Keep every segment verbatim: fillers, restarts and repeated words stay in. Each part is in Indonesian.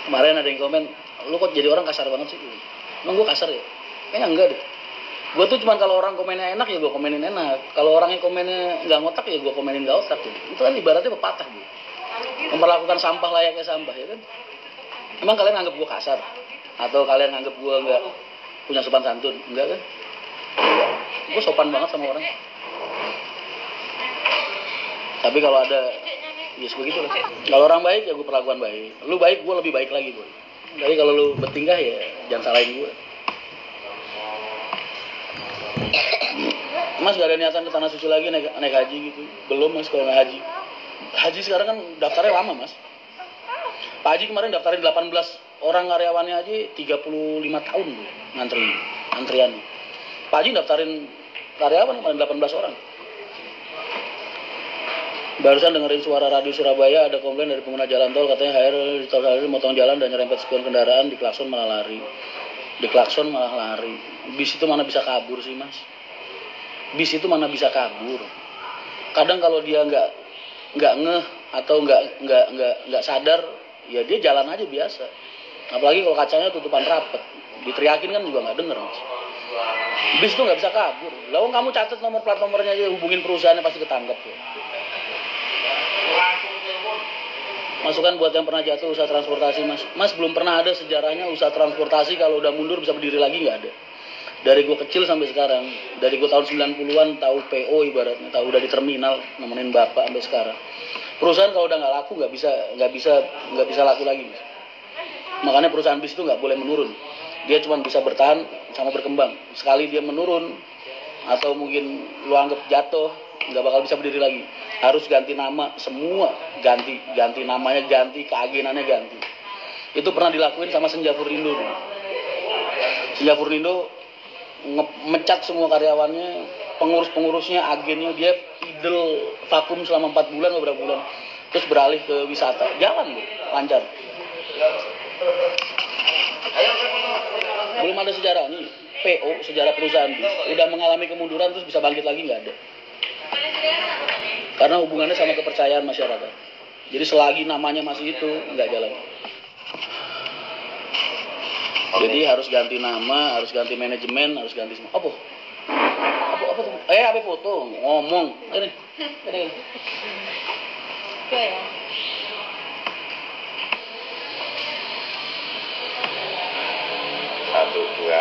Kemarin ada yang komen, lu kok jadi orang kasar banget sih? Emang gue kasar ya? Kayaknya enggak deh. Gue tuh cuman kalau orang komennya enak ya gue komenin enak. Kalau orangnya komennya nggak ngotak ya gue komenin nggak otak. Gitu. Itu kan ibaratnya pepatah gitu. Memperlakukan sampah layaknya sampah ya kan? Emang kalian nganggap gue kasar? Atau kalian nganggap gue nggak punya sopan santun? Enggak kan? Gue sopan banget sama orang. Tapi kalau ada, ya begitu lah. Kalau orang baik ya gue perlakuan baik. Lu baik, gue lebih baik lagi boy. Jadi kalau lu bertingkah ya jangan salahin gue. Mas gak ada niatan ke tanah suci lagi naik, naik haji gitu. Belum mas kalau naik haji. Haji sekarang kan daftarnya lama mas. Pak Haji kemarin daftarin delapan belas orang karyawannya aja tiga puluh lima tahun tuh, ngantri, antrian. Pak Haji daftarin karyawan kemarin delapan belas orang. Barusan dengerin suara radio Surabaya ada komplain dari pengguna jalan tol katanya H R di tol Salih motong jalan dan nyerempet sekian kendaraan, di klakson malah lari. Di klakson malah lari. Bis itu mana bisa kabur sih mas? Bis itu mana bisa kabur? Kadang kalau dia nggak nggak ngeh atau nggak nggak nggak nggak sadar, ya dia jalan aja biasa. Apalagi kalau kacanya tutupan rapet, diteriakin kan juga nggak denger mas. Bis itu nggak bisa kabur. Lalu kamu catat nomor plat nomornya aja, hubungin perusahaannya pasti ketangkep ya. Masukan buat yang pernah jatuh usaha transportasi mas. Mas belum pernah ada sejarahnya usaha transportasi kalau udah mundur bisa berdiri lagi, nggak ada. Dari gue kecil sampai sekarang, dari gue tahun sembilan puluhan tahu P O ibaratnya, tahu udah di terminal nemenin bapak sampai sekarang. Perusahaan kalau udah nggak laku nggak bisa nggak bisa nggak bisa laku lagi mas. Makanya perusahaan bis itu nggak boleh menurun. Dia cuma bisa bertahan sama berkembang. Sekali dia menurun atau mungkin lu anggap jatuh, nggak bakal bisa berdiri lagi. Harus ganti nama semua, ganti ganti namanya, ganti keagenannya, ganti. Itu pernah dilakuin sama Senja Furnindo. Senja Furnindo ngemecat semua karyawannya, pengurus-pengurusnya, agennya, dia idle vakum selama empat bulan beberapa bulan, terus beralih ke wisata, jalan loh, lancar. Belum ada sejarah nih P O, sejarah perusahaan bis udah mengalami kemunduran terus bisa bangkit lagi, nggak ada. Karena hubungannya sama kepercayaan masyarakat. Jadi selagi namanya masih itu nggak jalan. Jadi harus ganti nama, harus ganti manajemen, harus ganti semua. Apa? Apa apa tuh? Eh, apa foto? Ngomong. Ini. Ini. Itu ya. Satu, dua.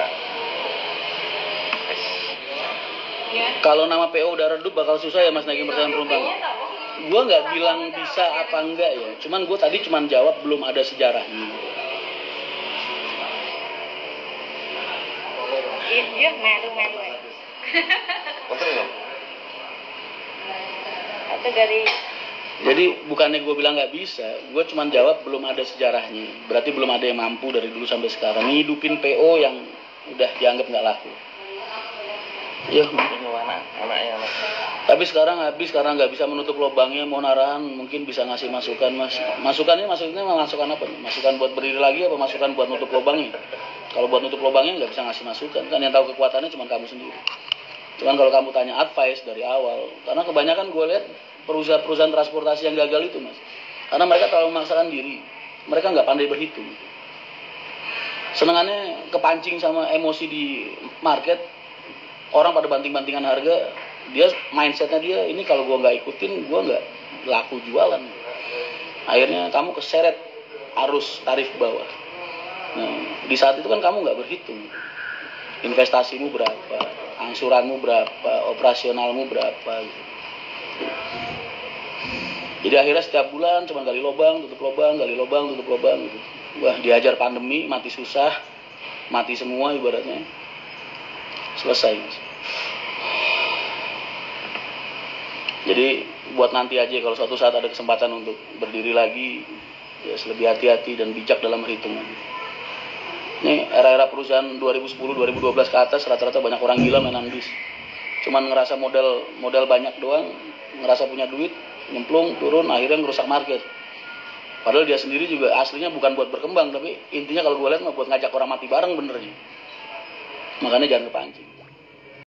Ya. Kalau nama P O udah redup bakal susah ya mas naikin percayaan penumpang. Gua nggak bilang bisa apa enggak ya. Cuman gue tadi cuman jawab belum ada sejarahnya. Iya, meru-meru ya. Betul nggak? Atau dari. Jadi bukannya gue bilang nggak bisa, gue cuma jawab belum ada sejarahnya. Berarti belum ada yang mampu dari dulu sampai sekarang ngidupin P O yang udah dianggap nggak laku. Ya, Ini mana? Anaknya anak. tapi sekarang habis karena nggak bisa menutup lubangnya, mau arahan mungkin bisa ngasih masukan mas. Masukannya maksudnya masukan apa nih? Masukan buat berdiri lagi apa masukan buat nutup lubangnya? Kalau buat nutup lubangnya nggak bisa ngasih masukan, kan yang tahu kekuatannya cuma kamu sendiri. Cuman kalau kamu tanya advice dari awal, karena kebanyakan gue lihat perusahaan-perusahaan transportasi yang gagal itu mas, karena mereka terlalu memaksakan diri, mereka nggak pandai berhitung. Senengannya kepancing sama emosi di market, orang pada banting-bantingan harga, dia mindsetnya dia ini kalau gue nggak ikutin, gue nggak laku jualan. Akhirnya kamu keseret arus tarif bawah. Nah, di saat itu kan kamu nggak berhitung investasimu berapa, angsuranmu berapa, operasionalmu berapa gitu. Jadi akhirnya setiap bulan cuma gali lubang, tutup lubang, gali lubang, tutup lubang gitu. Wah, diajar pandemi, mati susah, mati semua ibaratnya. Selesai mas. Jadi buat nanti aja kalau suatu saat ada kesempatan untuk berdiri lagi, ya lebih hati-hati dan bijak dalam perhitungan. Ini era-era perusahaan dua ribu sepuluh dua ribu dua belas ke atas rata-rata banyak orang gila mainan bis. Cuman ngerasa modal modal banyak doang, ngerasa punya duit, nyemplung, turun, akhirnya ngerusak market. Padahal dia sendiri juga aslinya bukan buat berkembang, tapi intinya kalau gue lihat mah buat ngajak orang mati bareng benernya. Makanya jangan kepancing.